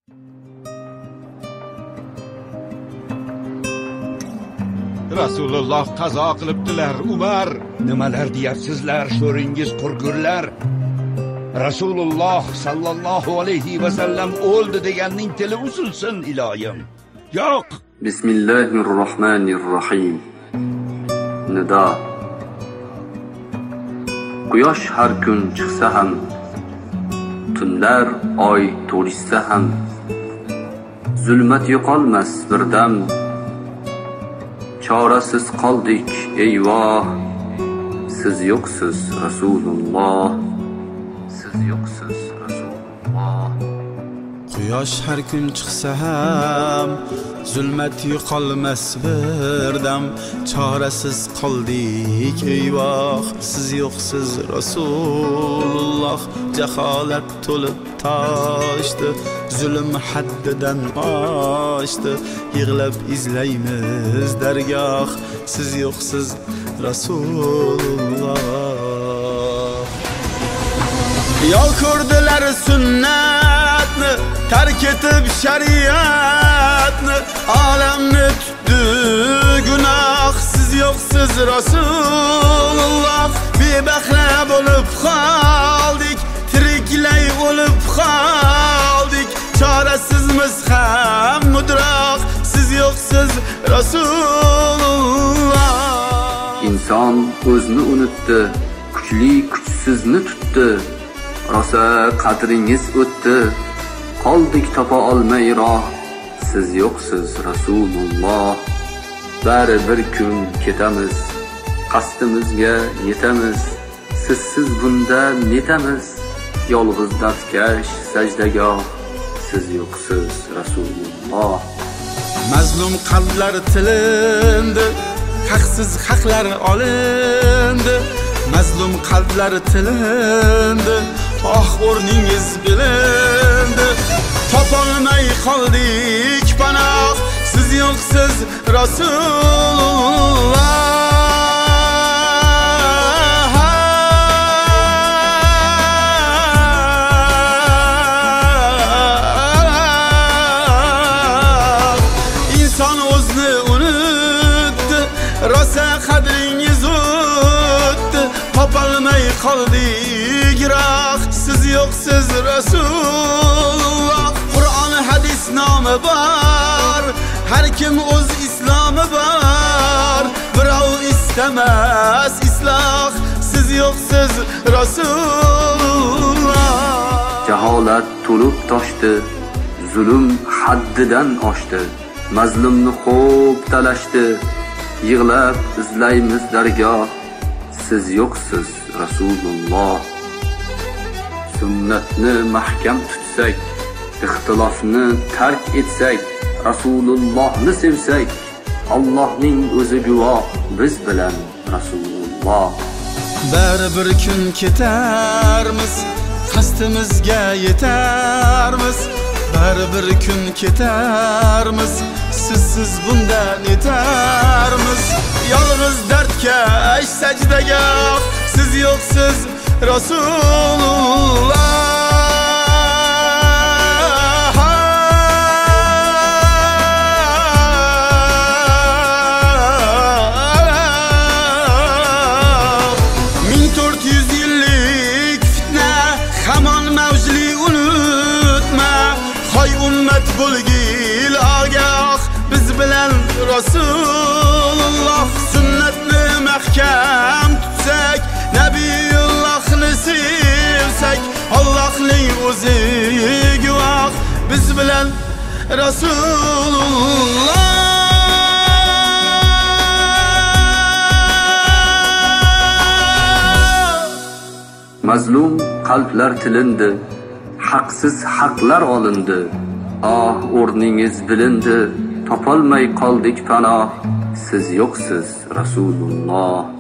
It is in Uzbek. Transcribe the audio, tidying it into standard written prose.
Rasululloh qazo qilibdilar, Umar. Nimalar deyapsizlar, sho'ringiz qurgurlar? Rasululloh sallallohu alayhi va sallam o'ldi deganning tili usulsin, iloyim. Yo'q. Bismillahirrohmanirrohim. Nida. Quyosh har kun chiqsa ham, tunlar oy to'lishsa ham, zulmat yo'qolmas birdam. Çaresiz qaldik, eyvah. Siz yo'qsiz, Rasululloh. Siz yo'qsiz, Rasululloh. Quyosh har kun chiqsa ham, zulmat yo'qolmas birdam. Çaresiz qaldik, eyvah. Siz yo'qsiz, Rasululloh. Jaholat to'lib toshdi, zulm haddidan oshdi. Yig'lab izlaymiz dargoh, siz yo'qsiz, Rasululloh. Yo'l ko'rdilar sunnatni, tark etib shariatni. Olamni tutdi gunoh, siz yo'qsiz, Rasululloh. Bebahra bo'lib qoldik, tiriklay o'lib qoldik. Çaresizmiz ham mudroq, siz yo'qsiz, Rasululloh. İnson o'zini unutdi, kuchli kuchsizni tutdi. Rosa qadringiz o'tdi, qoldik topa olmay roh. Siz yo'qsiz, Rasululloh. Bari bir kun ketamiz, qasdimizga yetamiz. Sizsiz bunda netamiz, yolg'iz dardkash sajdagoh. Siz yo'qsiz, Rasululloh. Mazlum qalblar tilindi, haqsiz haqlar olindi. Mazlum qalblar tilindi, oh o'rningiz bilindi. Topolmay qoldik panoh, siz yo'qsiz, Rasululloh. Rosa qadringiz o'tdi, topolmay qoldik roh. Siz yo'qsiz, Rasululloh. Qur'on hadis nomi bor, har kim o'z islomi bor. Birov istamas isloh, siz yo'qsiz, Rasululloh. Jaholat to'lib toshdi, zulm haddidan oshdi. Mazlumni xo'p talashdi, yig'lab izlaymiz dargoh. Siz yo'qsiz, Rasululloh. Sunnatni mahkam tutsak, ixtilofni tark etsak, Rasulullohni sevsak, Allohning o'zi guvoh biz bilan, Rasululloh. Bari bir kun ketarmiz, qasdimizga yetarmiz. Bari bir kun ketarmiz, sizsiz bundan yetarmiz. Yolg'iz dardkash sajdagoh, siz yo'qsiz, Rasululloh. Bo'lgil agah, biz bilan Rasululloh. Sunnatni mahkam tutsak, Nabiyullohni sevsak, Allohning o'zi guvoh biz bilan, Rasululloh. Mazlum qalblar tilindi, haqsiz haqlar olindi. Ah o'rningiz bilindi, topolmay qoldik panoh. Siz yo'qsiz, Rasululloh.